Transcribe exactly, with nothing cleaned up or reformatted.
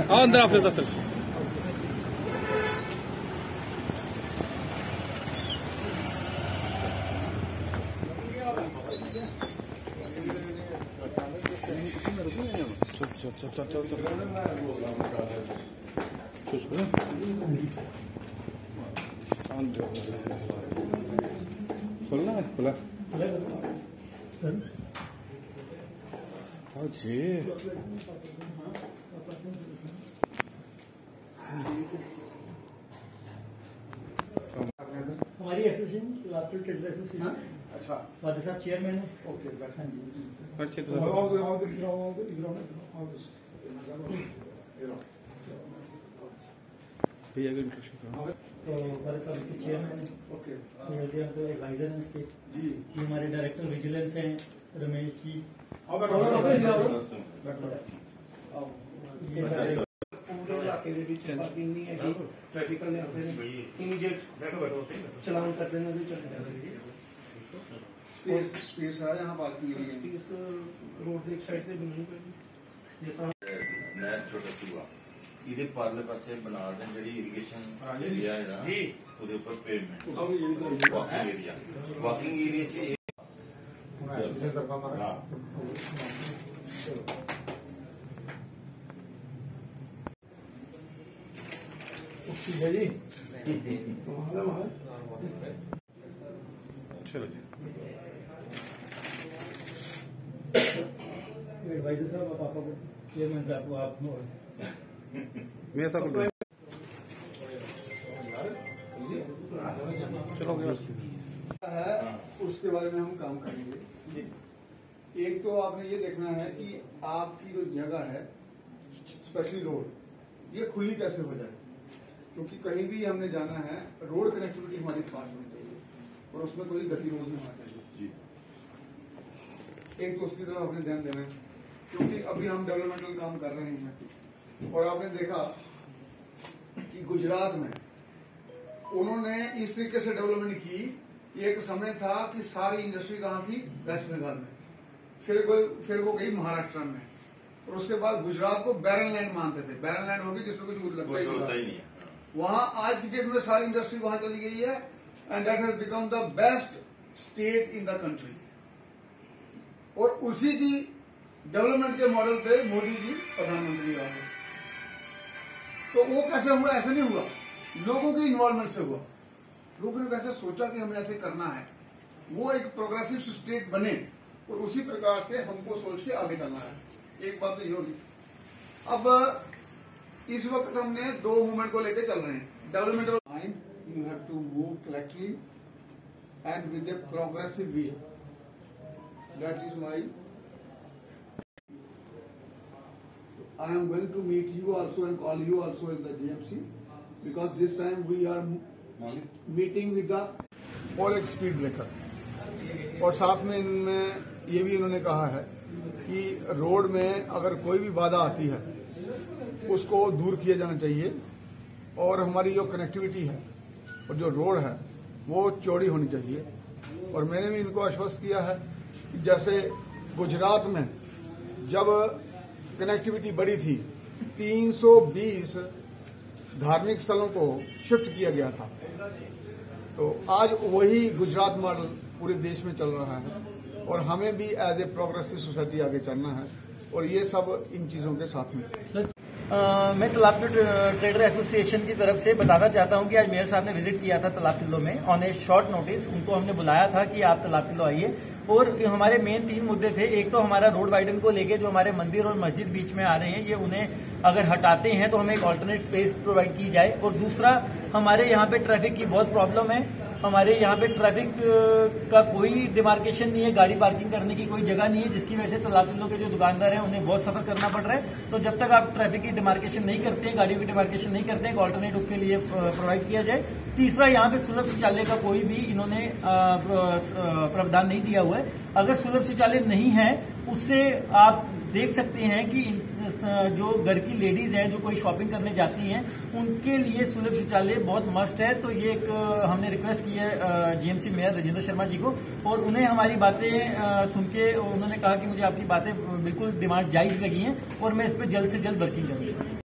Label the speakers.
Speaker 1: आओ अंदर ऑफिस दफ्तर। चल चल चल चल चल खुलना है खुला जी।
Speaker 2: हमारी एसोसिएशन लापटूल ट्रेडर एसोसिएशन। अच्छा वादे साहब चेयरमैन है। ओके हाँ जी।
Speaker 1: भैया का इंट्रोडक्शन करो।
Speaker 2: तो वादे साहब इसके चेयरमैन है। ओके ये तो एडवाइजर हैं इसके जी। ये हमारे डायरेक्टर विजिलेंस हैं रमेश जी। ट्रैफिक चलान कर देना भी चल स्पेस स्पेस है यहाँ पार्किंग स्पेस रोड एक साइड पे नहीं जैसा
Speaker 3: नहर छोटा सूआ ਇਹਦੇ ਪਾਰਲੇ ਪਾਸੇ ਬਣਾ ਦੇਣ ਜਿਹੜੀ ਇਰੀਗੇਸ਼ਨ ਏਰੀਆ ਹੈ ਨਾ ਉਹਦੇ ਉੱਪਰ pavement walking area walking area ਚ ਹਾਂ
Speaker 2: ठीक है जी।
Speaker 1: चलो जी
Speaker 2: एडवाइजर साहब आप आपको चेयरमैन साहब को आप
Speaker 1: मेरे साथ चलो
Speaker 4: है उसके बारे में हम काम करेंगे। एक तो आपने ये देखना है कि आपकी जो जगह है स्पेशली रोड ये खुली कैसे हो जाए, क्योंकि कहीं भी हमने जाना है रोड कनेक्टिविटी हमारी फास्ट होनी चाहिए और उसमें कोई गतिरोध नहीं होना चाहिए जी। एक तो उसकी तरफ आपने ध्यान देना है, क्योंकि अभी हम डेवलपमेंटल काम कर रहे हैं और आपने देखा कि गुजरात में उन्होंने इस तरीके से डेवलपमेंट की कि एक समय था कि सारी इंडस्ट्री कहाँ थी, वेस्ट बंगाल में, फिर कोई फिर वो गई महाराष्ट्र में और उसके बाद गुजरात को बैरन लैंड मानते थे। बैरन लैंड होगी जिसमें कुछ लगता ही नहीं है। वहां आज की डेट में सारी इंडस्ट्री वहां चली गई है and that has become the best state in the country. और उसी की डेवलपमेंट के मॉडल पे मोदी जी प्रधानमंत्री रहे। तो वो कैसे हुआ? ऐसे नहीं हुआ, लोगों के इन्वॉल्वमेंट से हुआ। लोगों ने वैसे सोचा कि हमें ऐसे करना है, वो एक प्रोग्रेसिव स्टेट बने और उसी प्रकार से हमको सोच के आगे चलना है। एक बात तो ये होगी। अब इस वक्त हमने दो मूवमेंट को लेकर चल रहे हैं। Development mind you have to move collectively and with a progressive vision. That is my I am going to meet you also and call you also in the GMC because this time we are meeting with the और एक speed breaker. और साथ में इनमें ये भी इन्होंने कहा है कि रोड में अगर कोई भी बाधा आती है उसको दूर किया जाना चाहिए और हमारी जो कनेक्टिविटी है और जो रोड है वो चौड़ी होनी चाहिए। और मैंने भी इनको आश्वस्त किया है कि जैसे गुजरात में जब कनेक्टिविटी बढ़ी थी तीन सौ बीस धार्मिक स्थलों को शिफ्ट किया गया था, तो आज वही गुजरात मॉडल पूरे देश में चल रहा है और हमें भी एज ए प्रोग्रेसिव सोसाइटी आगे चलना है और ये सब इन चीजों के साथ में।
Speaker 2: Uh, मैं तालाब ट्रेडर एसोसिएशन की तरफ से बताना चाहता हूं कि आज मेयर साहब ने विजिट किया था तालाब टिल्लो में ऑन ए शॉर्ट नोटिस। उनको हमने बुलाया था कि आप तालाब टिल्लो आइए और हमारे मेन तीन मुद्दे थे। एक तो हमारा रोड वाइडन को लेके जो हमारे मंदिर और मस्जिद बीच में आ रहे हैं, ये उन्हें अगर हटाते हैं तो हमें एक ऑल्टरनेट स्पेस प्रोवाइड की जाए। और दूसरा, हमारे यहाँ पे ट्रैफिक की बहुत प्रॉब्लम है। हमारे यहाँ पे ट्रैफिक का कोई डिमार्केशन नहीं है, गाड़ी पार्किंग करने की कोई जगह नहीं है, जिसकी वजह से तालाब टिल्लो के जो दुकानदार हैं उन्हें बहुत सफर करना पड़ रहा है। तो जब तक आप ट्रैफिक की डिमार्केशन नहीं करते हैं, गाड़ियों की डिमार्केशन नहीं करते हैं, एक ऑल्टरनेट उसके लिए प्रोवाइड किया जाए। तीसरा, यहाँ पे सुलभ शौचालय का कोई भी इन्होंने प्रावधान नहीं दिया हुआ है। अगर सुलभ शौचालय नहीं है, उससे आप देख सकते हैं कि जो घर की लेडीज हैं जो कोई शॉपिंग करने जाती हैं उनके लिए सुलभ शौचालय बहुत मस्ट है। तो ये एक हमने रिक्वेस्ट की है जीएमसी मेयर राजेंद्र शर्मा जी को, और उन्हें हमारी बातें सुन के उन्होंने कहा कि मुझे आपकी बातें बिल्कुल डिमांड जायज लगी हैं और मैं इस पर जल्द से जल्द वर्किंग करूंगा।